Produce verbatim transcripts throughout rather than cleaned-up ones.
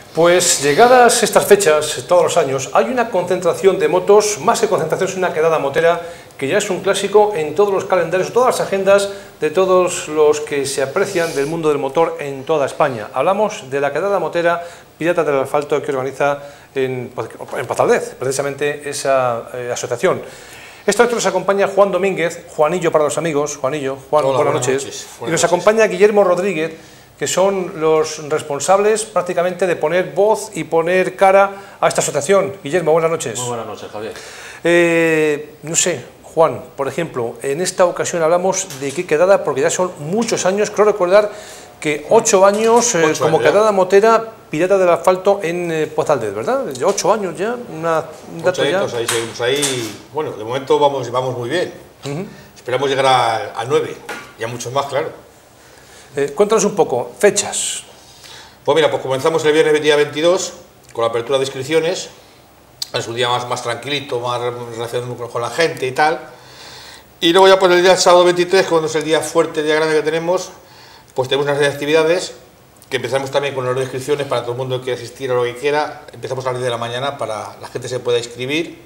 Pues llegadas estas fechas, todos los años, hay una concentración de motos, más que concentración es una quedada motera, que ya es un clásico en todos los calendarios, todas las agendas de todos los que se aprecian del mundo del motor en toda España. Hablamos de la quedada motera Piratas del Asfalto que organiza en, en Pozaldez, precisamente esa eh, asociación. Esta noche nos acompaña Juan Domínguez, Juanillo para los amigos. Juanillo, Juan, Hola, buenas, buenas noches. noches. Buenas y nos noches. acompaña Guillermo Rodríguez, que son los responsables prácticamente de poner voz y poner cara a esta asociación. Guillermo, buenas noches. Muy buenas noches, Javier. Eh, no sé, Juan, por ejemplo, en esta ocasión hablamos de qué quedada, porque ya son muchos años, creo recordar que ocho años eh, Ocho como años, quedada ya. motera Pirata del Asfalto en eh, Pozaldez, ¿verdad? De ocho años ya, una, un dato ya. Ahí seguimos ahí. Bueno, de momento vamos, vamos muy bien. Uh-huh. Esperamos llegar a, a nueve, y a muchos más, claro. Eh, cuéntanos un poco, fechas. Pues mira, pues comenzamos el viernes día veintidós con la apertura de inscripciones. Es un día más, más tranquilito, más relacionado con, con la gente y tal. Y luego ya pues el día sábado veintitrés, cuando es el día fuerte, el día grande que tenemos, pues tenemos una serie de actividades que empezamos también con las inscripciones para todo el mundo que quiera asistir a lo que quiera. Empezamos a las diez de la mañana para la gente se pueda inscribir.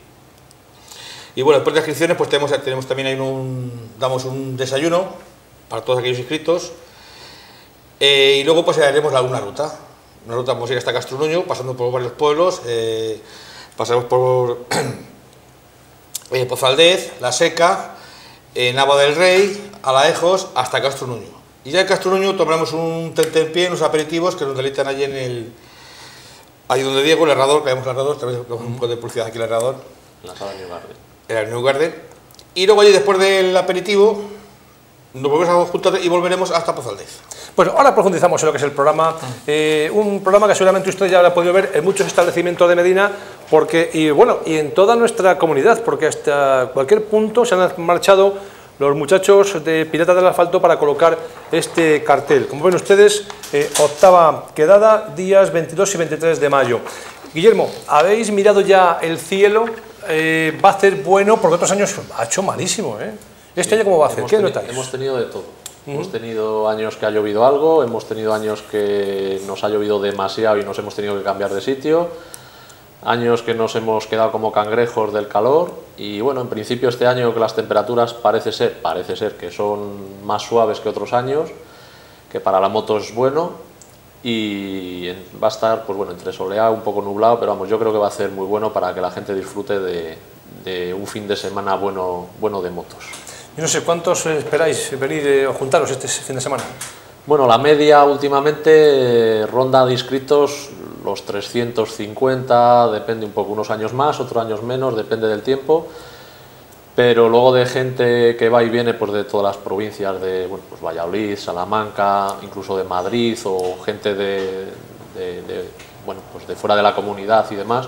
Y bueno, después de las inscripciones pues tenemos, tenemos también ahí un, damos un desayuno para todos aquellos inscritos. Eh, y luego pues haremos la, una ruta. Una ruta vamos a ir hasta Castruño, pasando por varios pueblos. Eh, pasaremos por eh, Pozaldez, La Seca, eh, Nava del Rey, Alaejos, hasta Castruño. Y ya en Castruño tomaremos un tentempié, unos aperitivos que nos deleitan allí en el... Ahí donde Diego, el herrador, que vemos el herrador, también tenemos un poco de publicidad aquí el herrador. En la sala New Garden. En el New Garden. Y luego allí después del aperitivo nos volvemos a juntar y volveremos hasta Pozaldez. Bueno, ahora profundizamos en lo que es el programa, eh, un programa que seguramente usted ya habrá podido ver en muchos establecimientos de Medina, porque, y bueno, y en toda nuestra comunidad, porque hasta cualquier punto se han marchado los muchachos de Piratas del Asfalto para colocar este cartel. Como ven ustedes, eh, octava quedada, días veintidós y veintitrés de mayo. Guillermo, ¿habéis mirado ya el cielo? Eh, ¿Va a ser bueno? Porque otros años ha hecho malísimo, ¿eh? ¿Este Sí, año cómo va a hacer? hemos ¿Qué teni notáis? Hemos tenido de todo. Uh-huh. Hemos tenido años que ha llovido algo, hemos tenido años que nos ha llovido demasiado y nos hemos tenido que cambiar de sitio, años que nos hemos quedado como cangrejos del calor y bueno, en principio este año que las temperaturas parece ser, parece ser que son más suaves que otros años, que para la moto es bueno y va a estar pues bueno, entre soleado, un poco nublado, pero vamos, yo creo que va a ser muy bueno para que la gente disfrute de, de un fin de semana bueno, bueno de motos. Yo no sé, ¿cuántos esperáis venir eh, o juntaros este fin de semana? Bueno, la media últimamente eh, ronda de inscritos los trescientos cincuenta, depende un poco, unos años más, otros años menos, depende del tiempo, pero luego de gente que va y viene pues, de todas las provincias de bueno, pues Valladolid, Salamanca, incluso de Madrid o gente de, de, de, bueno, pues de fuera de la comunidad y demás.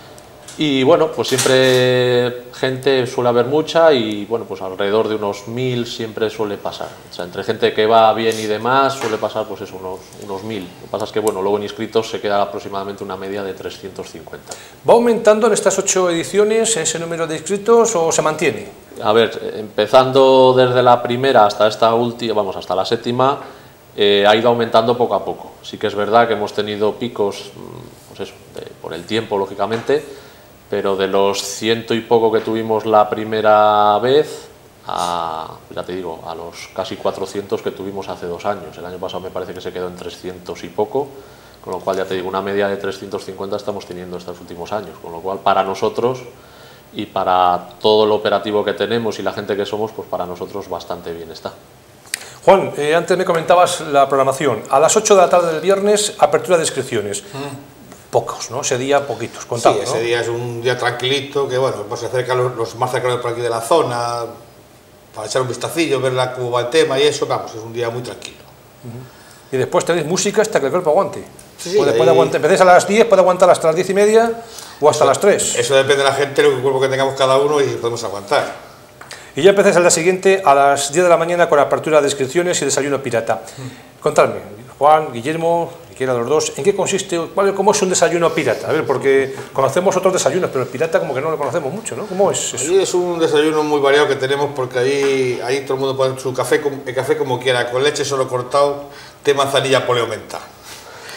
Y bueno, pues siempre gente suele haber mucha y bueno, pues alrededor de unos mil siempre suele pasar. O sea, entre gente que va bien y demás suele pasar pues eso, unos, unos mil. Lo que pasa es que bueno, luego en inscritos se queda aproximadamente una media de trescientos cincuenta. ¿Va aumentando en estas ocho ediciones ese número de inscritos o se mantiene? A ver, empezando desde la primera hasta esta última, vamos, hasta la séptima, eh, ha ido aumentando poco a poco. Sí que es verdad que hemos tenido picos, pues eso, de, por el tiempo, lógicamente, pero de los ciento y poco que tuvimos la primera vez, a, ya te digo, a los casi cuatrocientos que tuvimos hace dos años. El año pasado me parece que se quedó en trescientos y poco, con lo cual ya te digo, una media de trescientos cincuenta estamos teniendo estos últimos años, con lo cual para nosotros y para todo el operativo que tenemos y la gente que somos, pues para nosotros bastante bien está. Juan, eh, antes me comentabas la programación. A las ocho de la tarde del viernes, apertura de inscripciones. Mm. Pocos, ¿no? Ese día poquitos, contado, Sí, ese ¿no? día es un día tranquilito, que bueno, pues se acercan los, los más cercanos por aquí de la zona, para echar un vistacillo, ver la, cómo va el tema y eso, vamos, es un día muy tranquilo. Uh-huh. Y después tenéis música hasta que el cuerpo aguante. Sí, sí, puede, ahí... puede aguantar, empecéis a las diez, puede aguantar hasta las diez y media o hasta eso, las tres. Eso depende de la gente, el cuerpo que tengamos cada uno y podemos aguantar. Y ya empecéis al día siguiente a las diez de la mañana con apertura de inscripciones y desayuno pirata. Uh-huh. Contadme, Juan, Guillermo, cualquiera de los dos, ¿en qué consiste, cuál, cómo es un desayuno pirata? A ver, porque conocemos otros desayunos, pero el pirata como que no lo conocemos mucho, ¿no? ¿Cómo es eso? Allí es un desayuno muy variado que tenemos porque ahí, ahí todo el mundo pone su café, el café como quiera, con leche solo cortado, té manzanilla poleo menta.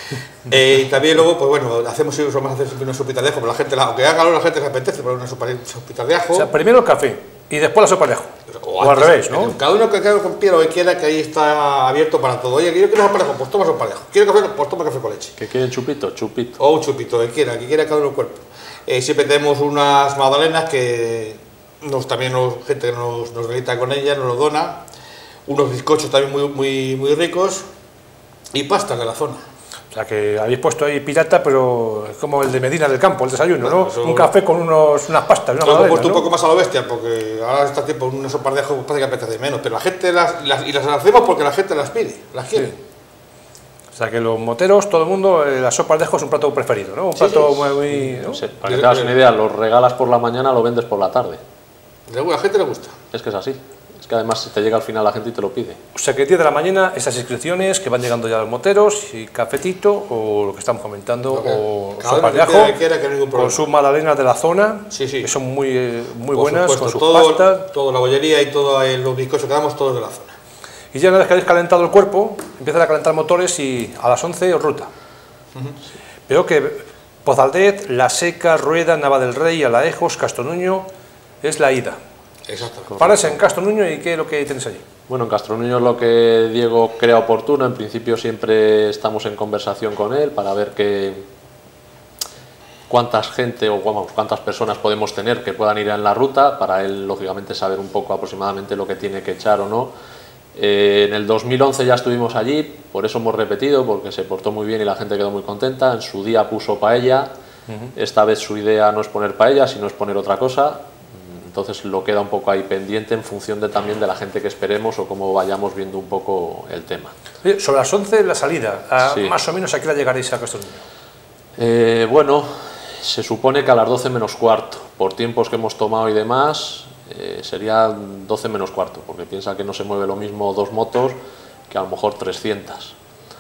Eh, y también luego, pues bueno, hacemos uso más hacer una sopita de ajo, pero la gente, aunque haga calor, la gente se apetece poner una sopa, sopita de ajo. O sea, primero el café y después la sopa de ajo. O, o al revés, ¿no? Cada uno que quiera lo que quiera, que ahí está abierto para todo. Oye, yo quiero sopa de ajo, pues toma sopa de ajo. ¿Quiero café? Pues toma café con leche. ¿Que quieren chupito? Chupito. O un chupito, que quiera, que quiera cada uno el cuerpo. Eh, siempre tenemos unas magdalenas que nos, también nos, gente que nos, nos deleita con ellas, nos lo dona. Unos bizcochos también muy, muy, muy ricos. Y pastas de la zona. O sea, que habéis puesto ahí pirata, pero es como el de Medina del Campo, el desayuno, ¿no? Eso, un café con unos, unas pastas, una lo hemos magdalena, puesto ¿no? un poco más a lo bestia, porque ahora está tiempo una sopa de ajo parece que apetece menos, pero la gente las, las, y las hacemos porque la gente las pide, las quiere. Sí. O sea, que los moteros, todo el mundo, eh, la sopa de ajo es un plato preferido, ¿no? Un Sí, plato sí. muy... muy ¿no? Sí, para que te hagas una idea, los regalas por la mañana, lo vendes por la tarde. A la gente le gusta. Es que es así. Es que además te llega al final la gente y te lo pide. O sea, que diez de la mañana, esas inscripciones que van llegando ya los moteros, y cafetito, o lo que estamos comentando, Okay. o Cada sopa uno de que quiera, ajo, que quiera, que ningún con problema. sus magdalenas de la zona, Sí, sí. que son muy, eh, muy Por buenas, supuesto, con sus todo, pastas. Toda la bollería y todos los bizcochos que damos, todos de la zona. Y ya una vez que habéis calentado el cuerpo, empiezan a calentar motores y a las once os ruta. Uh-huh. Veo que Pozaldez, La Seca, Rueda, Nava del Rey, Alaejos, Castonuño, es la ida. Exacto. Paras en Castonuño y ¿qué es lo que tenéis allí? Bueno, en Castronuño es lo que Diego crea oportuno. En principio siempre estamos en conversación con él para ver qué, cuántas gente o vamos, cuántas personas podemos tener que puedan ir en la ruta, para él lógicamente saber un poco aproximadamente lo que tiene que echar o no. Eh, en el dos mil once ya estuvimos allí, por eso hemos repetido, porque se portó muy bien y la gente quedó muy contenta. En su día puso paella, uh-huh. Esta vez su idea no es poner paella, sino es poner otra cosa. Entonces lo queda un poco ahí pendiente en función de también de la gente que esperemos o cómo vayamos viendo un poco el tema. Oye, sobre las once la salida, a, sí. Más o menos ¿a qué hora llegaréis a Castonuño? Eh, bueno, se supone que a las doce menos cuarto, por tiempos que hemos tomado y demás, eh, sería doce menos cuarto, porque piensa que no se mueve lo mismo dos motos que a lo mejor trescientas.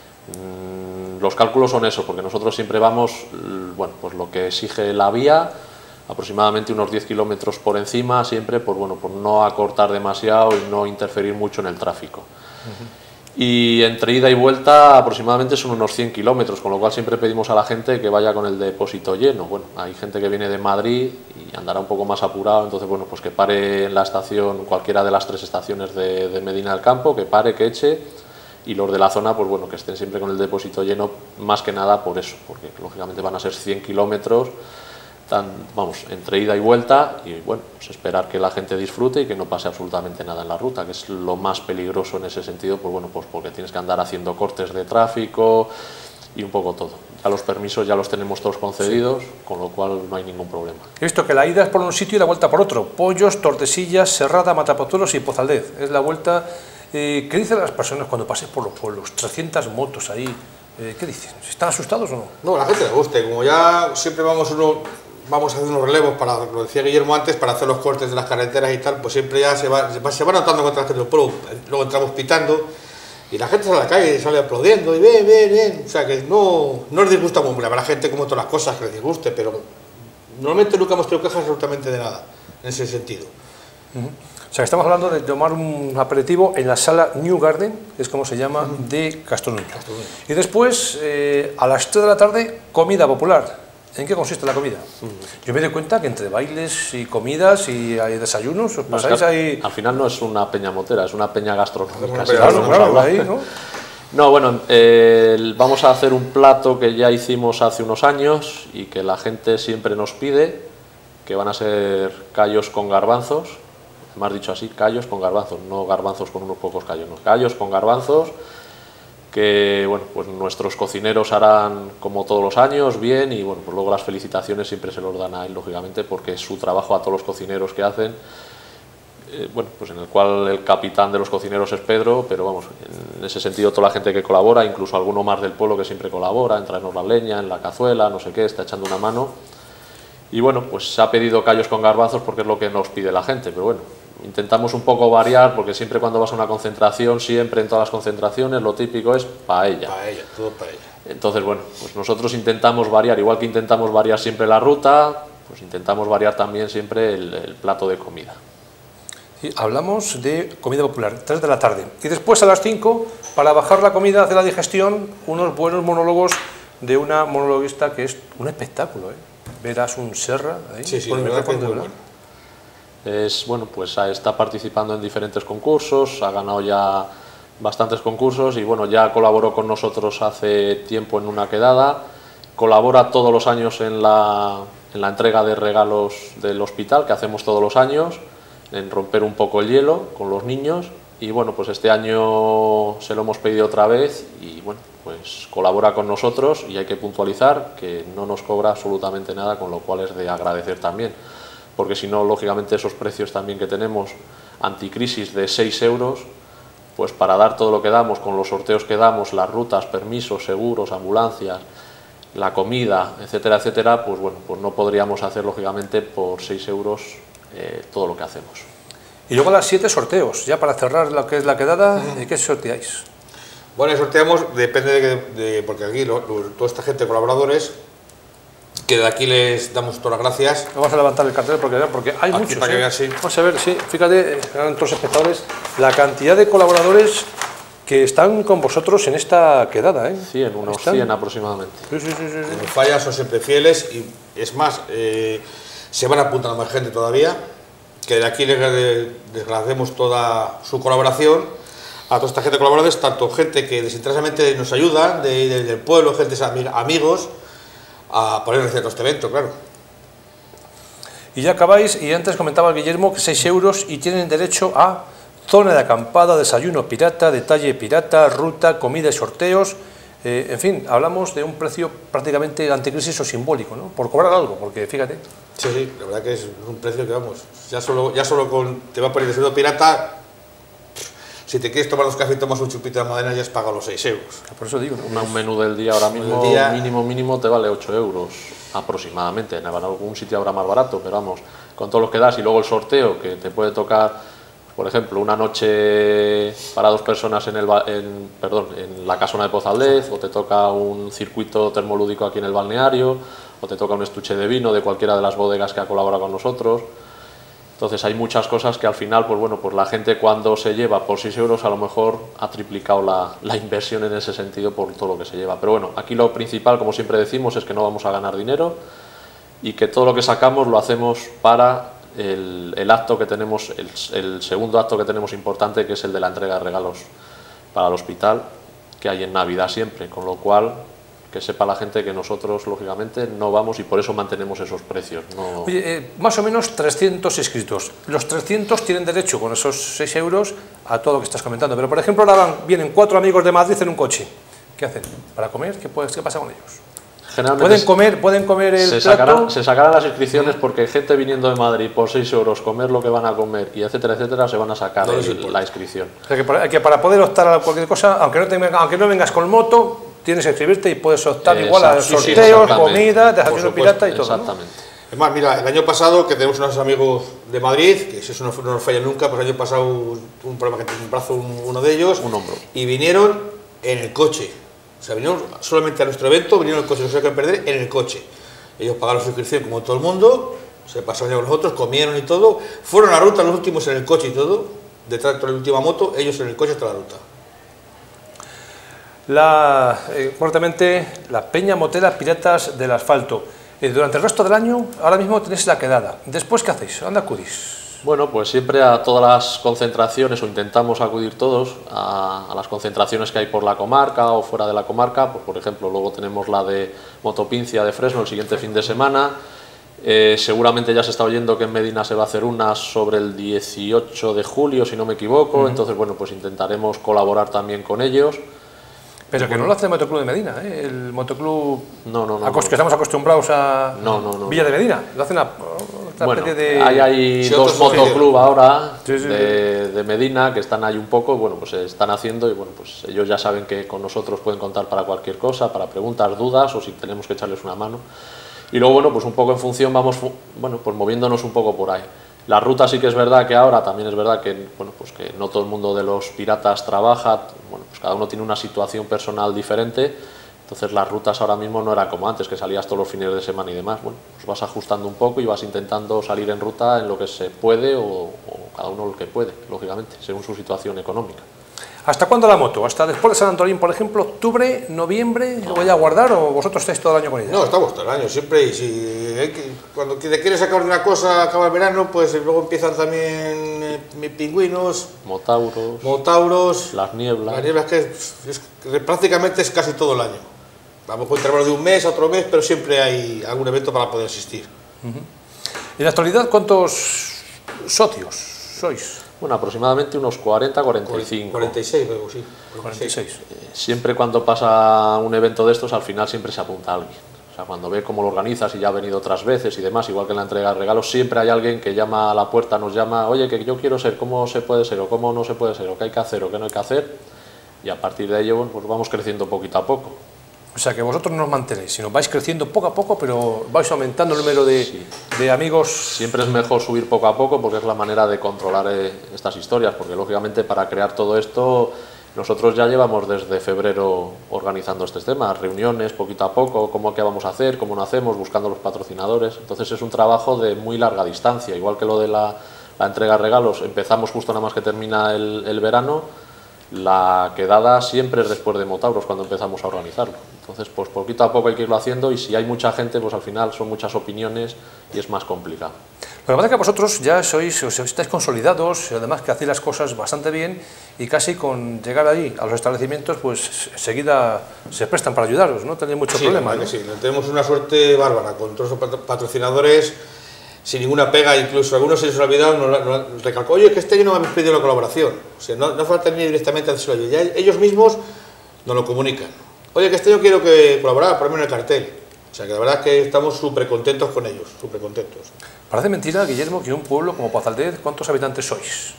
Mm, los cálculos son eso, porque nosotros siempre vamos, bueno, pues lo que exige la vía, aproximadamente unos diez kilómetros por encima, siempre por, bueno, por no acortar demasiado y no interferir mucho en el tráfico. Uh-huh. Y entre ida y vuelta aproximadamente son unos cien kilómetros, con lo cual siempre pedimos a la gente que vaya con el depósito lleno. Bueno, hay gente que viene de Madrid y andará un poco más apurado, entonces bueno, pues que pare en la estación, cualquiera de las tres estaciones de, de Medina del Campo, que pare, que eche, y los de la zona, pues bueno, que estén siempre con el depósito lleno, más que nada por eso, porque lógicamente van a ser cien kilómetros, Tan, vamos, entre ida y vuelta, y bueno, pues esperar que la gente disfrute y que no pase absolutamente nada en la ruta, que es lo más peligroso en ese sentido, pues bueno, pues porque tienes que andar haciendo cortes de tráfico y un poco todo. Ya los permisos ya los tenemos todos concedidos, sí. Con lo cual no hay ningún problema. He visto que la ida es por un sitio y la vuelta por otro. Pollos, Tordesillas, Serrada, Matapozuelos y Pozaldez. Es la vuelta. Eh, ¿Qué dicen las personas cuando pasen por los pueblos? trescientas motos ahí. Eh, ¿Qué dicen? ¿Están asustados o no? No, a la gente le gusta. Como ya siempre vamos uno... vamos a hacer unos relevos, para, lo decía Guillermo antes, para hacer los cortes de las carreteras y tal, pues siempre ya se va, se va, se va notando contra la gente del pueblo, luego entramos pitando y la gente sale a la calle y sale aplaudiendo y bien, bien, bien, o sea que no, no les disgusta mucho, habrá gente como todas las cosas que les disguste, pero normalmente nunca hemos tenido quejas absolutamente de nada, en ese sentido. Uh-huh. O sea que estamos hablando de tomar un aperitivo en la sala New Garden, que es como se llama, uh-huh. de Castonuño. Castonuño. Y después, eh, a las tres de la tarde, comida popular. ¿En qué consiste la comida? Yo me doy cuenta que entre bailes y comidas y hay desayunos, os pasáis no, ahí... Al final no es una peña motera, es una peña gastronómica. Claro, claro, ahí, ¿no? No, bueno, eh, vamos a hacer un plato que ya hicimos hace unos años y que la gente siempre nos pide, que van a ser callos con garbanzos, me has dicho así, callos con garbanzos, no garbanzos con unos pocos callos, no, callos con garbanzos, que bueno, pues nuestros cocineros harán como todos los años, bien, y bueno, pues luego las felicitaciones siempre se los dan a él, lógicamente, porque es su trabajo a todos los cocineros que hacen, eh, bueno, pues en el cual el capitán de los cocineros es Pedro, pero vamos, en ese sentido toda la gente que colabora, incluso alguno más del pueblo que siempre colabora, en traernos la leña, en la cazuela, no sé qué, está echando una mano, y bueno, pues se ha pedido callos con garbanzos porque es lo que nos pide la gente, pero bueno, intentamos un poco variar, porque siempre cuando vas a una concentración, siempre en todas las concentraciones, lo típico es paella. Paella, todo paella. Entonces, bueno, pues nosotros intentamos variar, igual que intentamos variar siempre la ruta, pues intentamos variar también siempre el, el plato de comida. Sí, hablamos de comida popular, tres de la tarde. Y después a las cinco, para bajar la comida, hacer la digestión, unos buenos monólogos de una monologuista que es un espectáculo, ¿eh? Verás un Serra ahí, Sí, sí, con el la verdad que micrófono es de muy verdad. bueno. Es, bueno, pues está participando en diferentes concursos, ha ganado ya bastantes concursos y bueno, ya colaboró con nosotros hace tiempo en una quedada, colabora todos los años en la, en la entrega de regalos del hospital que hacemos todos los años, en romper un poco el hielo con los niños y bueno, pues este año se lo hemos pedido otra vez y bueno, pues colabora con nosotros y hay que puntualizar que no nos cobra absolutamente nada, con lo cual es de agradecer también, porque si no, lógicamente esos precios también que tenemos anticrisis de seis euros, pues para dar todo lo que damos, con los sorteos que damos, las rutas, permisos, seguros, ambulancias, la comida, etcétera, etcétera, pues bueno, pues no podríamos hacer lógicamente por seis euros eh, todo lo que hacemos. Y luego a las siete sorteos, ya para cerrar lo que es la quedada, ¿y qué sorteáis? Bueno, sorteamos, depende de, de porque aquí lo, lo, toda esta gente, colaboradores, que de aquí les damos todas las gracias. Vamos a levantar el cartel porque, porque hay Aquí muchos. para que ¿eh? vean, sí. Vamos a ver, sí, fíjate, eran todos los espectadores, la cantidad de colaboradores que están con vosotros en esta quedada, ¿eh? cien, unos ¿Están? cien aproximadamente. Sí, sí, sí, sí, sí. Los fallas son siempre fieles y es más, eh, se van apuntando más gente todavía, que de aquí les, les agradecemos toda su colaboración a toda esta gente de colaboradores, tanto gente que desinteresadamente nos ayuda, de, de, del pueblo, gente amigos, a poner en cierto este evento, claro. Y ya acabáis, y antes comentaba Guillermo que seis euros y tienen derecho a zona de acampada, desayuno pirata, detalle pirata, ruta, comida y sorteos. Eh, en fin, hablamos de un precio prácticamente anticrisis o simbólico, ¿no? Por cobrar algo, porque fíjate. Sí, sí, la verdad que es un precio que vamos, ya solo, ya solo con, te va a poner desayuno pirata, si te quieres tomar dos cafés y tomas un chupito de madera ya has pagado los seis euros. Por eso digo, ¿no? Un menú del día ahora mismo, día... mínimo, mínimo, te vale ocho euros aproximadamente. En algún sitio habrá más barato, pero vamos, con todo lo que das y luego el sorteo, que te puede tocar, por ejemplo, una noche para dos personas en, el, en, perdón, en la casona de Pozaldez, o te toca un circuito termolúdico aquí en el balneario, o te toca un estuche de vino de cualquiera de las bodegas que ha colaborado con nosotros. Entonces hay muchas cosas que al final, pues bueno, pues la gente cuando se lleva por seis euros a lo mejor ha triplicado la, la inversión en ese sentido por todo lo que se lleva. Pero bueno, aquí lo principal, como siempre decimos, es que no vamos a ganar dinero y que todo lo que sacamos lo hacemos para el, el acto que tenemos, el, el segundo acto que tenemos importante, que es el de la entrega de regalos para el hospital, que hay en Navidad siempre, con lo cual que sepa la gente que nosotros, lógicamente, no vamos y por eso mantenemos esos precios. No... Oye, eh, más o menos trescientos inscritos. Los trescientos tienen derecho, con esos seis euros, a todo lo que estás comentando. Pero, por ejemplo, ahora van, vienen cuatro amigos de Madrid en un coche. ¿Qué hacen? ¿Para comer? ¿Qué, puede, qué pasa con ellos? Generalmente ¿Pueden comer, ¿Pueden comer el se plato? sacarán, se sacarán las inscripciones porque gente viniendo de Madrid por seis euros, comer lo que van a comer y etcétera, etcétera, se van a sacar No el, la inscripción. O sea, que para, que para poder optar a cualquier cosa, aunque no, te, aunque no vengas con moto, tienes que inscribirte y puedes optar Exacto, igual a sí, sí, sorteos, comida, desayuno pirata y todo. Exactamente. ¿no? Es más, mira, el año pasado, que tenemos unos amigos de Madrid, que si eso no, no nos falla nunca, pues el año pasado un problema que tiene un brazo uno de ellos, Un hombro. y vinieron en el coche. O sea, vinieron solamente a nuestro evento, vinieron en el coche, no se que perder, en el coche. Ellos pagaron su inscripción como todo el mundo, se pasaron ya con nosotros, comieron y todo, fueron a la ruta los últimos en el coche y todo, detrás de la última moto, ellos en el coche hasta la ruta. La, eh, cortamente, la Peña Motera Piratas del Asfalto. Eh, durante el resto del año, ahora mismo tenéis la quedada. Después, ¿qué hacéis? ¿Dónde acudís? Bueno, pues siempre a todas las concentraciones, o intentamos acudir todos, a, a las concentraciones que hay por la comarca o fuera de la comarca. Pues, por ejemplo, luego tenemos la de Motopincia de Fresno el siguiente fin de semana. Eh, seguramente ya se está oyendo que en Medina se va a hacer una sobre el dieciocho de julio, si no me equivoco. Uh-huh. Entonces, bueno, pues intentaremos colaborar también con ellos. Pero que no lo hace el Motoclub de Medina, ¿eh? El Motoclub no, no, no, a no. que estamos acostumbrados a no, no, no, Villa de Medina, lo hacen a bueno, de... hay, hay sí, dos motoclub ahora sí, sí, de, de Medina que están ahí un poco, bueno, pues se están haciendo y bueno, pues ellos ya saben que con nosotros pueden contar para cualquier cosa, para preguntas, dudas o si tenemos que echarles una mano. Y luego, bueno, pues un poco en función vamos, bueno, pues moviéndonos un poco por ahí. La ruta sí que es verdad que ahora también es verdad que, bueno, pues que no todo el mundo de los piratas trabaja, bueno, pues cada uno tiene una situación personal diferente, entonces las rutas ahora mismo no eran como antes, que salías todos los fines de semana y demás, bueno, pues vas ajustando un poco y vas intentando salir en ruta en lo que se puede o, o cada uno lo que puede, lógicamente, según su situación económica. ¿Hasta cuándo la moto? ¿Hasta después de San Antolín, por ejemplo, octubre, noviembre, lo voy a guardar o vosotros estáis todo el año con ella? No, estamos todo el año, siempre, y si hay que, cuando te quieres sacar una cosa, acaba el verano, pues luego empiezan también eh, mis pingüinos, Motauros, motauros, las nieblas. las nieblas que es, es, prácticamente es casi todo el año. Vamos con intervalos de un mes a otro mes, pero siempre hay algún evento para poder asistir. Uh-huh. En la actualidad, ¿cuántos socios sois? Bueno, aproximadamente unos cuarenta, cuarenta y cinco. cuarenta y seis, luego sí. cuarenta y seis. Eh, siempre cuando pasa un evento de estos, al final siempre se apunta a alguien. O sea, cuando ve cómo lo organizas y ya ha venido otras veces y demás, igual que en la entrega de regalos, siempre hay alguien que llama a la puerta, nos llama, oye, que yo quiero ser, ¿cómo se puede ser? O cómo no se puede ser, o qué hay que hacer, o qué no hay que hacer. Y a partir de ello, bueno, pues vamos creciendo poquito a poco. O sea, que vosotros no os mantenéis, sino vais creciendo poco a poco, pero vais aumentando el número de, sí. de amigos. Siempre es mejor subir poco a poco porque es la manera de controlar eh, estas historias, porque lógicamente para crear todo esto nosotros ya llevamos desde febrero organizando estos temas, reuniones poquito a poco, cómo qué vamos a hacer, cómo no hacemos, buscando los patrocinadores. Entonces es un trabajo de muy larga distancia, igual que lo de la, la entrega de regalos, empezamos justo nada más que termina el, el verano. La quedada siempre es después de Motauros cuando empezamos a organizarlo. Entonces, pues poquito a poco hay que irlo haciendo y si hay mucha gente, pues al final son muchas opiniones y es más complicado. Lo que pasa es que vosotros ya sois, os estáis consolidados, además que hacéis las cosas bastante bien y casi con llegar ahí a los establecimientos, pues enseguida se prestan para ayudaros, ¿no? Tenéis mucho sí, problema, ¿no? ¿no? Sí, tenemos una suerte bárbara con todos los patrocinadores, sin ninguna pega, incluso algunos se les ha olvidado, nos, nos recalcó, oye, que este año no me habéis pedido la colaboración. O sea, no, no falta ni directamente a decirlo, ya ellos mismos nos lo comunican. Oye, que este año quiero que colaborar, ponerme en el cartel. O sea, que la verdad es que estamos súper contentos con ellos, súper contentos. Parece mentira, Guillermo, que un pueblo como Pozaldez, ¿cuántos habitantes sois?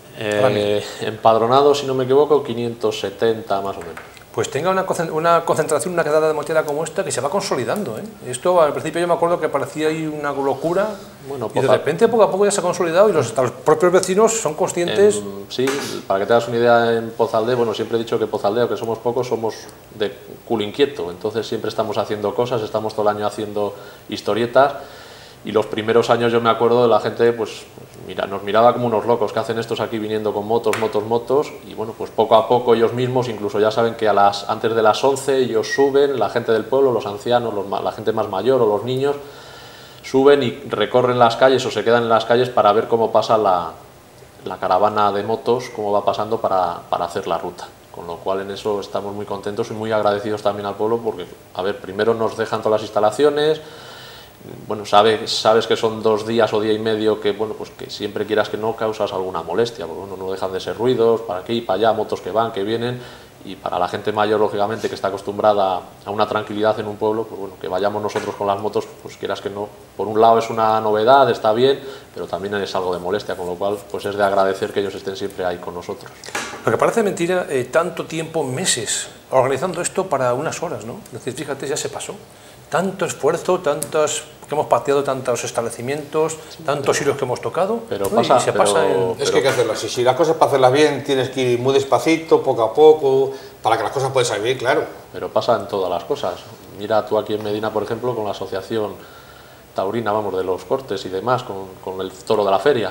Eh, empadronados, si no me equivoco, quinientos setenta más o menos. Pues tenga una, una concentración, una quedada de motera como esta que se va consolidando, ¿eh? Esto al principio yo me acuerdo que parecía ahí una locura, bueno, y de repente poco a poco ya se ha consolidado y los, los propios vecinos son conscientes. En, sí, para que te hagas una idea, en Pozaldez, bueno, siempre he dicho que Pozaldez, aunque somos pocos, somos de culo inquieto, entonces siempre estamos haciendo cosas, estamos todo el año haciendo historietas. Y los primeros años yo me acuerdo de la gente, pues mira, nos miraba como unos locos, ¿qué hacen estos aquí viniendo con motos, motos, motos? Y bueno, pues poco a poco ellos mismos incluso ya saben que a las, antes de las once ellos suben, la gente del pueblo, los ancianos, los, la gente más mayor o los niños, suben y recorren las calles o se quedan en las calles para ver cómo pasa la, la caravana de motos, cómo va pasando para, para hacer la ruta. Con lo cual en eso estamos muy contentos y muy agradecidos también al pueblo porque, a ver, primero nos dejan todas las instalaciones. Bueno, sabes, sabes que son dos días o día y medio que, bueno, pues que siempre quieras que no causas alguna molestia, porque bueno, no dejan de ser ruidos, para aquí, para allá, motos que van, que vienen, y para la gente mayor, lógicamente, que está acostumbrada a una tranquilidad en un pueblo, pues bueno, que vayamos nosotros con las motos, pues quieras que no, por un lado es una novedad, está bien, pero también es algo de molestia, con lo cual, pues es de agradecer que ellos estén siempre ahí con nosotros. Lo que parece mentira, eh, tanto tiempo, meses, organizando esto para unas horas, ¿no? Es decir, fíjate, ya se pasó. Tanto esfuerzo, tantos que hemos pateado tantos establecimientos, tantos hilos que hemos tocado, pero ¿no? pasa, y se pero, pasa en... Es que hay que hacerlo así, si las cosas para hacerlas bien tienes que ir muy despacito, poco a poco, para que las cosas puedan salir bien, claro. Pero pasa en todas las cosas. Mira tú aquí en Medina, por ejemplo, con la asociación taurina, vamos, de los cortes y demás, con, con el toro de la feria.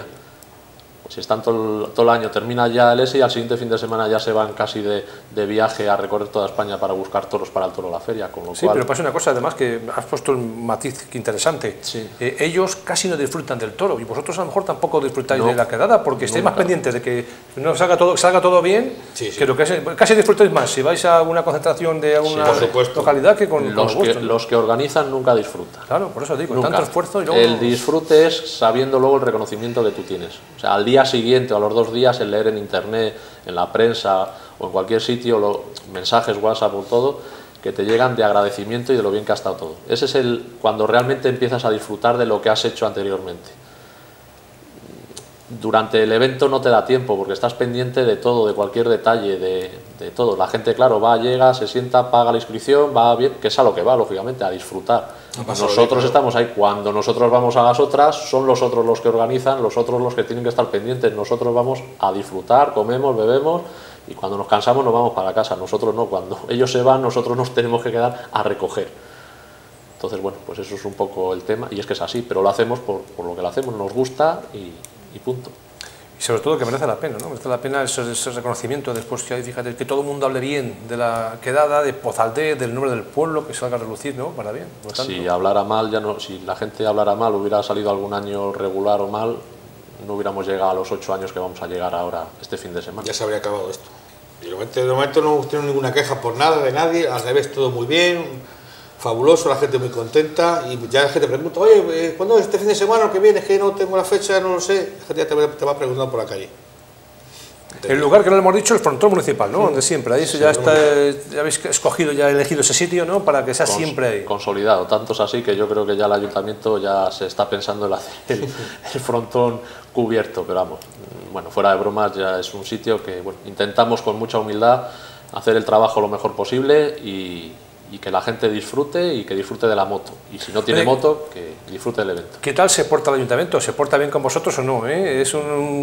Si están todo el, todo el año, termina ya el ese y al siguiente fin de semana ya se van casi de, de viaje a recorrer toda España para buscar toros para el toro de la feria, con lo Sí, cual... pero pasa una cosa, además, que has puesto un matiz interesante. Sí. Eh, ellos casi no disfrutan del toro y vosotros a lo mejor tampoco disfrutáis No, de la quedada porque estáis nunca. más pendientes de que no salga todo, salga todo bien, Sí, sí. que lo que es, casi disfrutáis más si vais a una concentración de alguna por supuesto. localidad que con, con Los, los que, vuestros. los que organizan nunca disfrutan. Claro, por eso digo, Nunca. tanto esfuerzo y luego... El disfrute es sabiendo luego el reconocimiento que tú tienes. O sea, al día siguiente o a los dos días el leer en internet, en la prensa o en cualquier sitio, los mensajes, WhatsApp o todo, que te llegan de agradecimiento y de lo bien que ha estado todo. Ese es el cuando realmente empiezas a disfrutar de lo que has hecho anteriormente. Durante el evento no te da tiempo porque estás pendiente de todo, de cualquier detalle, de, de todo. La gente, claro, va, llega, se sienta, paga la inscripción, va bien, que es a lo que va, lógicamente, a disfrutar. Nosotros estamos ahí, cuando nosotros vamos a las otras, son los otros los que organizan, los otros los que tienen que estar pendientes. Nosotros vamos a disfrutar, comemos, bebemos y cuando nos cansamos nos vamos para casa. Nosotros no, cuando ellos se van, nosotros nos tenemos que quedar a recoger. Entonces, bueno, pues eso es un poco el tema y es que es así, pero lo hacemos por, por lo que lo hacemos, nos gusta y... y punto. Y sobre todo que merece la pena, ¿no? Merece la pena ese, ese reconocimiento después que hay, fíjate, que todo el mundo hable bien de la quedada, de Pozaldez, del nombre del pueblo, que salga a relucir, ¿no? Para bien. Por tanto, si hablara mal, ya no, si la gente hablara mal, hubiera salido algún año regular o mal, no hubiéramos llegado a los ocho años que vamos a llegar ahora este fin de semana. Ya se habría acabado esto. Y de momento, de momento no tengo ninguna queja por nada de nadie, al revés, todo muy bien, fabuloso, la gente muy contenta, y ya la gente pregunta, oye, ¿cuándo es este fin de semana o que viene? Es que no tengo la fecha, no lo sé. La gente ya te, te va preguntando por la calle. El lugar que no le hemos dicho, el frontón municipal, ¿no? Donde siempre, ahí sí, ya está, ya habéis escogido, ya elegido ese sitio, ¿no? Para que sea Cons siempre ahí. Consolidado, tanto es así que yo creo que ya el ayuntamiento ya se está pensando en hacer el, el frontón cubierto, pero vamos, bueno, fuera de bromas, ya es un sitio que, bueno, intentamos con mucha humildad hacer el trabajo lo mejor posible y, y que la gente disfrute y que disfrute de la moto. Y si no tiene Oye, moto, que disfrute del evento. ¿Qué tal se porta el ayuntamiento? ¿Se porta bien con vosotros o no? ¿Eh? Es un,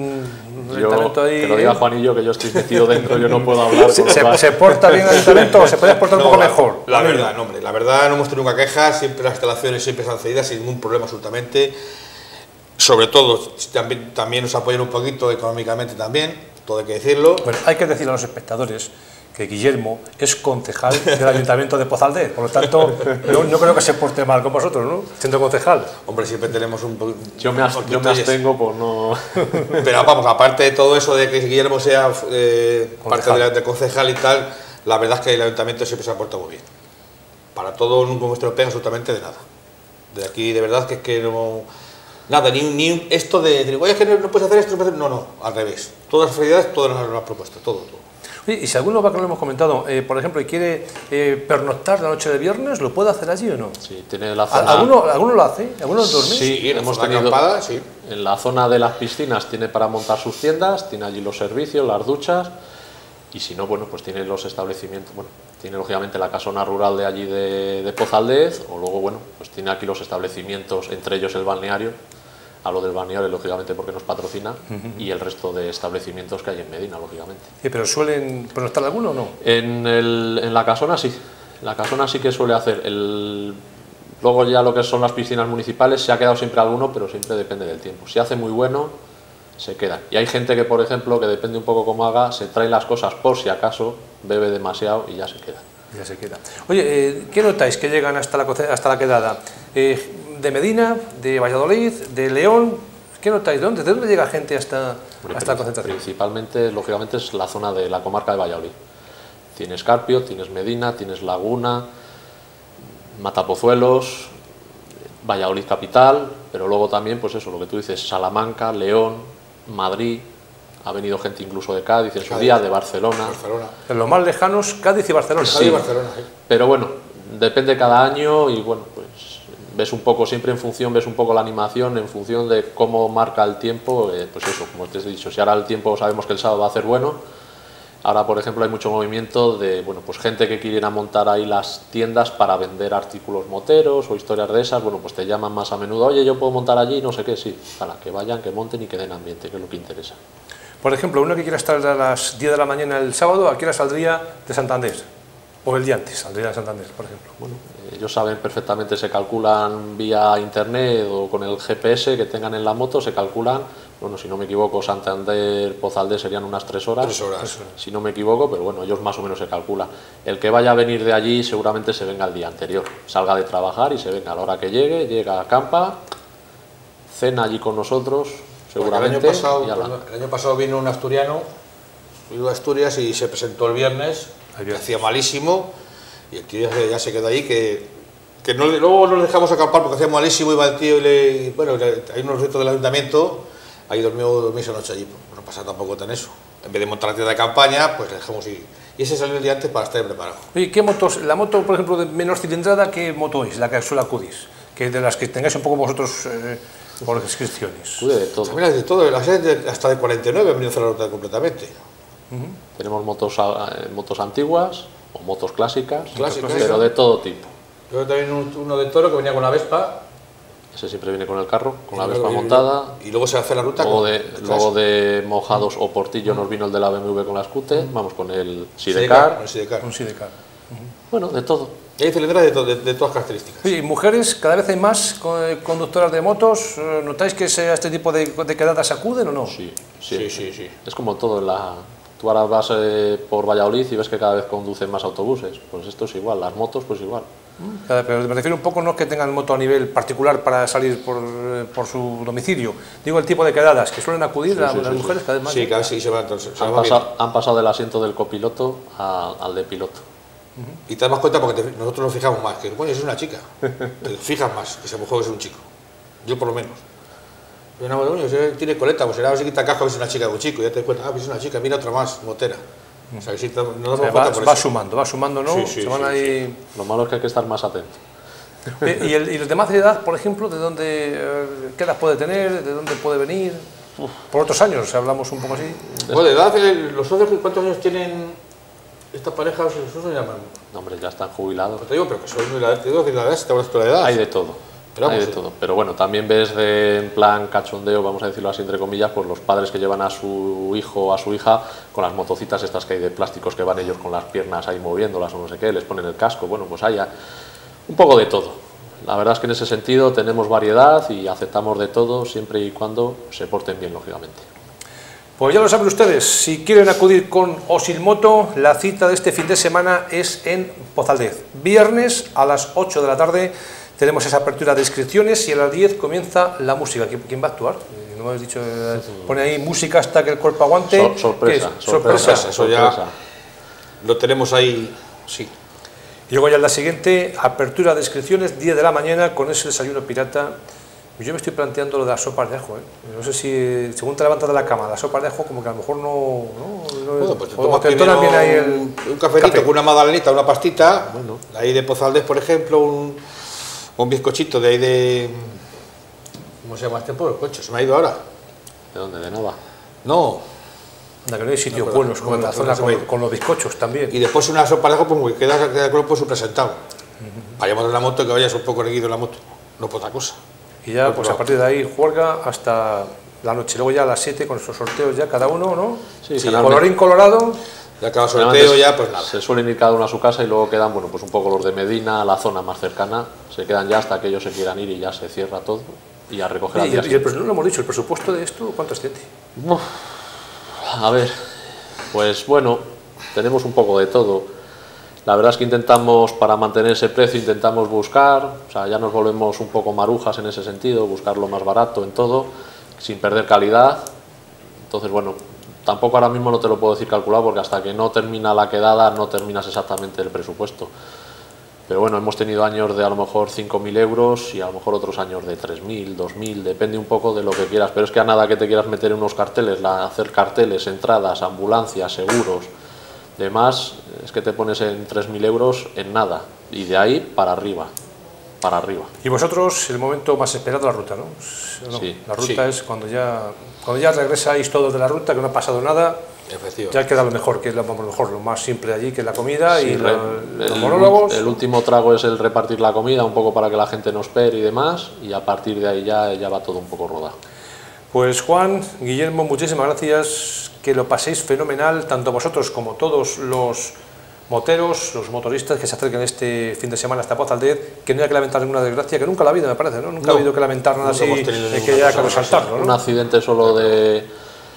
un Yo, ayuntamiento ahí... que lo diga Juanillo, que yo estoy metido dentro, yo no puedo hablar. ¿Se, con lo se, cual- ¿Se porta bien el ayuntamiento o se puede portar No, un poco la, mejor? La verdad, no, hombre, la verdad no hemos tenido ninguna queja, siempre las instalaciones siempre están cedidas sin ningún problema absolutamente. Sobre todo, también, también nos apoyan un poquito económicamente también, todo hay que decirlo. Bueno, hay que decirle a los espectadores que Guillermo es concejal del Ayuntamiento de Pozaldez, por lo tanto, no, no creo que se porte mal con vosotros, ¿no? Siendo concejal. Hombre, siempre tenemos un poquito... Yo me, as- yo me abstengo por no... Pero vamos, aparte de todo eso de que Guillermo sea eh, parte Concejal. de, la, de concejal y tal, la verdad es que el ayuntamiento siempre se ha portado muy bien. Para todo, nunca hemos tenido pega absolutamente de nada. De aquí, de verdad, que es que no... Nada, ni, ni esto de decir, oye, es que no, no puedes hacer esto, no, puedes hacer-". no, no, al revés. Todas las facilidades, todas las, las propuestas, todo, todo. Oye, y si alguno va, que no lo hemos comentado, eh, por ejemplo, y quiere eh, pernoctar la noche de viernes, ¿lo puede hacer allí o no? Sí, tiene la ¿Al- zona... ¿Alguno, ¿Alguno lo hace? ¿Alguno dormís? Sí, Y en la hemos zona tenido... acampada, sí. En la zona de las piscinas tiene para montar sus tiendas, tiene allí los servicios, las duchas, y si no, bueno, pues tiene los establecimientos, bueno, tiene lógicamente la casona rural de allí de, de Pozaldez, o luego, bueno, pues tiene aquí los establecimientos, entre ellos el balneario, hablo del balneario, lógicamente, porque nos patrocina, uh-huh. y el resto de establecimientos que hay en Medina, lógicamente. Sí, ¿pero suelen pernoctar alguno o no? En, el, en la casona sí, la casona sí que suele hacer. El, luego ya lo que son las piscinas municipales se ha quedado siempre alguno, pero siempre depende del tiempo. Si hace muy bueno, se quedan. Y hay gente que, por ejemplo, que depende un poco cómo haga, se trae las cosas por si acaso, bebe demasiado y ya se queda. Ya se queda. Oye, eh, ¿qué notáis que llegan hasta la, hasta la quedada? Eh, ¿De Medina, de Valladolid, de León? ¿Qué notáis? ¿De dónde, de dónde llega gente hasta, hasta la concentración? Principalmente, lógicamente, es la zona de la comarca de Valladolid. Tienes Carpio, tienes Medina, tienes Laguna, Matapozuelos, Valladolid capital, pero luego también, pues eso, lo que tú dices, Salamanca, León, Madrid, ha venido gente incluso de Cádiz en su día, de Barcelona. Barcelona. En los más lejanos, Cádiz y Barcelona. Sí, Barcelona, sí. Pero bueno, depende cada año y bueno, pues ves un poco, siempre en función, ves un poco la animación, en función de cómo marca el tiempo, eh, pues eso, como te he dicho, si ahora el tiempo sabemos que el sábado va a ser bueno, ahora por ejemplo hay mucho movimiento de, bueno, pues gente que quiere ir a montar ahí las tiendas para vender artículos moteros o historias de esas, bueno, pues te llaman más a menudo, oye, yo puedo montar allí, no sé qué, sí, para que vayan, que monten y que den ambiente, que es lo que interesa. Por ejemplo, uno que quiera estar a las diez de la mañana el sábado, ¿a qué hora saldría de Santander? O el día antes, saldría de Santander, por ejemplo. Bueno, ellos saben perfectamente, se calculan vía internet o con el G P S que tengan en la moto, se calculan, bueno, si no me equivoco, Santander, Pozaldez serían unas tres horas, Tres horas. si no me equivoco, pero bueno, ellos más o menos se calculan. El que vaya a venir de allí seguramente se venga el día anterior, salga de trabajar y se venga a la hora que llegue, llega a campa, cena allí con nosotros, seguramente. El año pasado, y ala. el año pasado vino un asturiano, vino a Asturias y se presentó el viernes, El viernes. hacía malísimo, y el tío ya se, ya se quedó ahí, que, que no, luego no le dejamos acampar porque hacía malísimo, iba el tío y le... y bueno, le- hay unos retos del ayuntamiento, ahí durmió, durmió esa noche allí, pues no pasa tampoco tan eso. En vez de montar la tienda de campaña, pues le dejamos ir. Y ese salió el día antes para estar preparado. Oye, ¿qué motos? La moto, por ejemplo, de menor cilindrada, ¿qué moto es la que suele acudís? Que de las que tengáis un poco vosotros eh, por inscripciones. Cuide de todo. También hay de todo, las hay de- hasta de cuarenta y nueve han venido a hacer la ruta completamente. Tenemos motos, eh, motos antiguas o motos clásicas, Clásicas, pero sí. de todo tipo. Yo también un- uno de toro que venía con la Vespa. Ese siempre viene con el carro, con la y Vespa luego- montada. Y luego se hace la ruta Luego con de, el luego clásico. de mojados o portillo nos vino el de la B M W con la scooter, vamos con el Sidecar, Sidecar, el Sidecar. Un sidecar. bueno, de todo. Y hay cilindradas de, to de, de todas características. Sí, mujeres, cada vez hay más conductoras de motos. ¿Notáis que a este tipo de, de quedadas acuden o no? Sí, sí, sí, sí, sí. Es como todo en la... Tú ahora vas eh, por Valladolid y ves que cada vez conducen más autobuses. Pues esto es igual, las motos pues igual. Pero me refiero un poco no que tengan moto a nivel particular para salir por, por su domicilio. Digo el tipo de quedadas que suelen acudir sí, a sí, las sí, mujeres sí. cada vez más. Sí, cada vez sí se van, entonces, se han, va pasado, han pasado del asiento del copiloto a, al de piloto. Uh-huh. Y te das cuenta porque te, nosotros nos fijamos más, que bueno, es una chica. Te fijas más que se mejor que es un chico. Yo por lo menos. Pero no, bueno, tiene coleta, pues será a ver si quita casco a ver si es una chica o un chico. Ya te das cuenta, ah, pues es una chica, mira otra más, motera. O sea, que sí, no nos o sea, va, va sumando, va sumando, ¿no? Sí, sí, se van sí, ahí... sí. Lo malo es que hay que estar más atento. ¿Y, el, ¿Y los demás de edad, por ejemplo, de dónde, qué edad puede tener, de dónde puede venir? Uf. Por otros años, si hablamos un poco así. Bueno, de edad, los socios, ¿cuántos años tienen estas parejas? ¿Los socios llaman? No, hombre, ya están jubilados. Pues te digo, pero que son la edad, te digo que la edad, si te hablas de la edad. Hay de todo. Pero hay de todo, pero bueno, también ves de, en plan cachondeo, vamos a decirlo así entre comillas, pues los padres que llevan a su hijo o a su hija con las motocitas estas que hay de plásticos que van ellos con las piernas ahí moviéndolas o no sé qué, les ponen el casco, bueno, pues haya un poco de todo. La verdad es que en ese sentido tenemos variedad y aceptamos de todo siempre y cuando se porten bien, lógicamente. Pues ya lo saben ustedes, si quieren acudir con o sin moto, la cita de este fin de semana es en Pozaldez. Viernes a las ocho de la tarde tenemos esa apertura de inscripciones y a las diez comienza la música. ¿Quién va a actuar? No me habéis dicho, pone ahí música hasta que el cuerpo aguante. Sor sorpresa, sorpresa, sorpresa, eso ya lo tenemos ahí, sí. Y luego ya en la siguiente, apertura de inscripciones, diez de la mañana, con ese desayuno pirata. Yo me estoy planteando lo de las sopas de ajo, ¿eh? No sé si, según te levantas de la cama, las sopas de ajo como que a lo mejor no... no, no bueno, pues te o tomas te primero bien ahí el un, un cafetito café. con una magdalenita, una pastita, bueno. Ahí de Pozaldez, por ejemplo, un, un bizcochito de ahí de... ¿Cómo se llama este pueblo? Coche, se me ha ido ahora. ¿De dónde? ¿De Nava? No. La que no hay sitios no, buenos, no, como en no, la no, zona no, con, no, con los bizcochos también. Y después una sopa de ajo, pues queda, queda el cuerpo súper presentado. Uh-huh. Para llamar la moto, que vayas un poco erguido en la moto, no por otra cosa. Y ya, pues a partir de ahí, juerga hasta la noche. Luego ya a las siete con esos sorteos ya cada uno, ¿no? Sí, sí, colorín colorado. Ya cada sorteo ya, pues nada. Se suelen ir cada uno a su casa y luego quedan, bueno, pues un poco los de Medina, la zona más cercana. Se quedan ya hasta que ellos se quieran ir y ya se cierra todo. Y a recoger al y, día y el, no lo hemos dicho, ¿el presupuesto de esto cuánto asciende? Uf, a ver, pues bueno, tenemos un poco de todo. La verdad es que intentamos, para mantener ese precio, intentamos buscar, o sea, ya nos volvemos un poco marujas en ese sentido, buscar lo más barato en todo, sin perder calidad. Entonces, bueno, tampoco ahora mismo no te lo puedo decir calculado, porque hasta que no termina la quedada no terminas exactamente el presupuesto. Pero bueno, hemos tenido años de a lo mejor cinco mil euros y a lo mejor otros años de tres mil, dos mil, depende un poco de lo que quieras. Pero es que a nada que te quieras meter en unos carteles, la, hacer carteles, entradas, ambulancias, seguros, demás, es que te pones en tres mil euros en nada. Y de ahí para arriba, para arriba. Y vosotros, el momento más esperado, la ruta, ¿no? ¿No? Sí, la ruta sí. es cuando ya, cuando ya regresáis todos de la ruta, que no ha pasado nada. Ya queda lo mejor, que es lo mejor, lo más simple allí, que es la comida sí, y re, la, el, los monólogos. El último trago es el repartir la comida, un poco para que la gente nos espere y demás, y a partir de ahí ya, ya va todo un poco rodado. Pues Juan, Guillermo, muchísimas gracias, que lo paséis fenomenal, tanto vosotros como todos los moteros, los motoristas que se acerquen este fin de semana hasta Pozaldez, que no haya que lamentar ninguna desgracia, que nunca ha habido, me parece, ¿no? Nunca no, ha habido que lamentar nada así, de que haya que resaltarlo, ¿no? Un accidente solo de...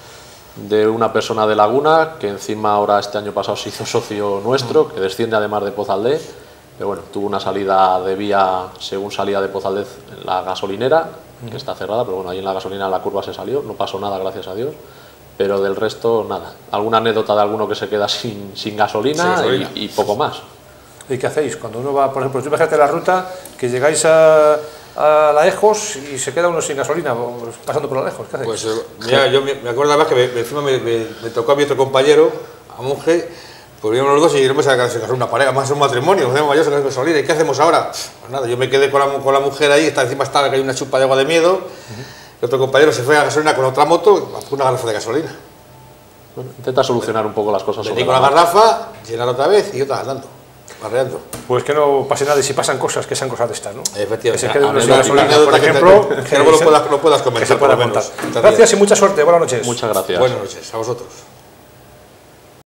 de una persona de Laguna, que encima ahora este año pasado se hizo socio nuestro, que desciende además de Pozaldez, pero bueno, tuvo una salida de vía, según salía de Pozaldez, en la gasolinera, que está cerrada, pero bueno, ahí en la gasolinera la curva se salió, no pasó nada, gracias a Dios, pero del resto, nada. Alguna anécdota de alguno que se queda sin, sin gasolina, sin gasolina. Y, y poco más. ¿Y qué hacéis? Cuando uno va, por ejemplo, tú imagínate la ruta, que llegáis a... a la Ejos y se queda uno sin gasolina pasando por la Ejos, ¿qué hacéis? Pues mira, yo me, me acuerdo además que me, encima me, me, me tocó a mi otro compañero, a Monje, pues íbamos los dos y no me sabía que se casó una pareja, más un matrimonio, nos hacemos mayores, gasolina, ¿y qué hacemos ahora? Pues nada, yo me quedé con la, con la mujer ahí, está, encima estaba que hay una chupa de agua de miedo, uh-huh. El otro compañero se fue a la gasolina con otra moto, una garrafa de gasolina. Bueno, intenta solucionar un poco las cosas. Vení con la garrafa, llenar otra vez y otra andando. Barreando. Pues que no pase nada y si pasan cosas, que sean cosas de estas, ¿no? Efectivamente. Que se quede uno sin la, gasolina, la, por que ejemplo, te, que, que, que luego lo puedas, lo puedas comentar. Que se pueda contar. Gracias y mucha suerte, buenas noches. Muchas gracias. Buenas noches, a vosotros.